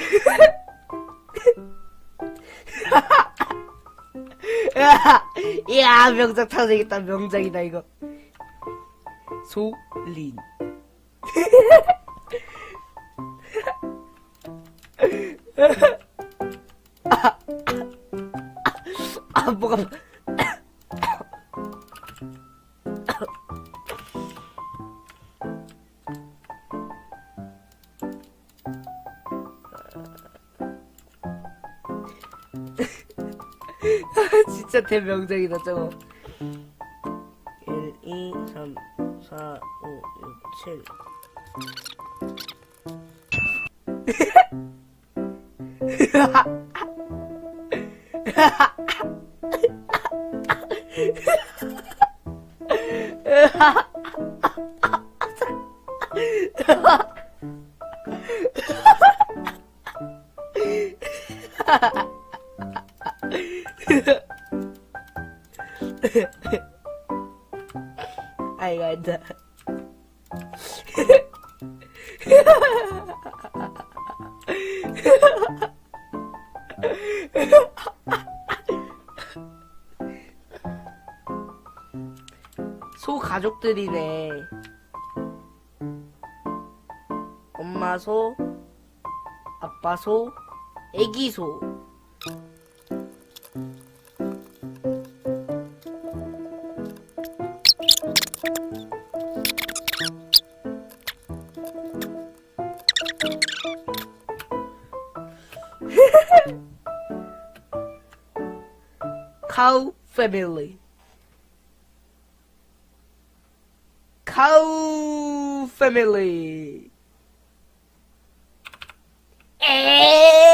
이야, 명작 탄생했다. 명작이다, 이거. 소린. 뭐가. 진짜 대명작이다, 저거. 1, 2, 3, 4, 5, 6, 7. 아이고, 안다. 소 가족들이네. 엄마 소, 아빠 소, 애기 소. Cow family. Cow family.